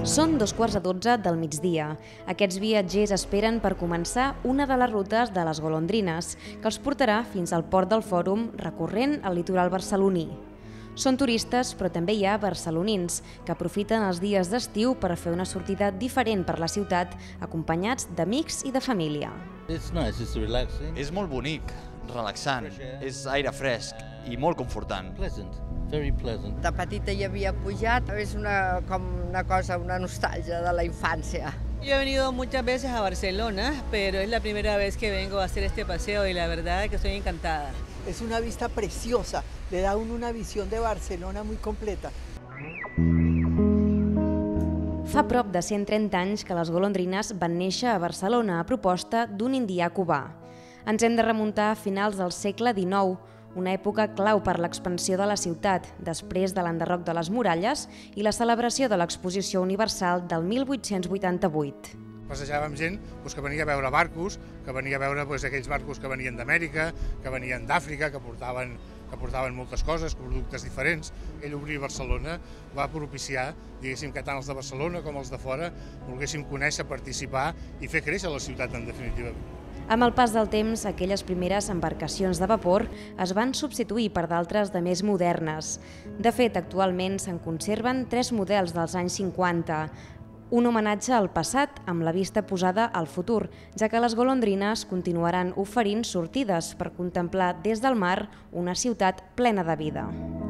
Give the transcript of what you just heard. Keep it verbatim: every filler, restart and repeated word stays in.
Són dos quarts de dotze del migdia. Aquests viatgers esperen per començar una de les rutes de les golondrines, que els portarà fins al port del Fòrum, recorrent el litoral barceloní. Són turistes, però també hi ha barcelonins, que aprofiten els dies d'estiu per fer una sortida diferent per la ciutat, acompanyats d'amics i de família. It's nice, it's relaxing. És molt bonic, relaxant, és aire fresc i molt confortant. Pleasant, very pleasant. De petita hi havia pujat, és una, com una cosa, una nostàlgia de la infància. Yo he venido muchas veces a Barcelona, pero es la primera vez que vengo a hacer este paseo y la verdad es que estoy encantada. Es una vista preciosa, le da a uno una visión de Barcelona muy completa. Fa prop de cent trenta anys que les golondrines van néixer a Barcelona a proposta d'un indià cubà. Ens hem de remuntar a finals del segle dinou, una època clau per l'expansió de la ciutat, després de l'enderroc de les muralles i la celebració de l'Exposició Universal del mil vuit-cents vuitanta-vuit. Passejàvem gent que venia a veure barcos, que venia a veure aquells barcos que venien d'Amèrica, que venien d'Àfrica, que portaven que portaven moltes coses, productes diferents. Ell obrir Barcelona va propiciar, diguéssim, que tant els de Barcelona com els de fora volguéssim conèixer, participar i fer créixer la ciutat, en definitiva. Amb el pas del temps, aquelles primeres embarcacions de vapor es van substituir per d'altres de més modernes. De fet, actualment se'n conserven tres models dels anys cinquanta, un homenatge al passat amb la vista posada al futur, ja que les golondrines continuaran oferint sortides per contemplar des del mar una ciutat plena de vida.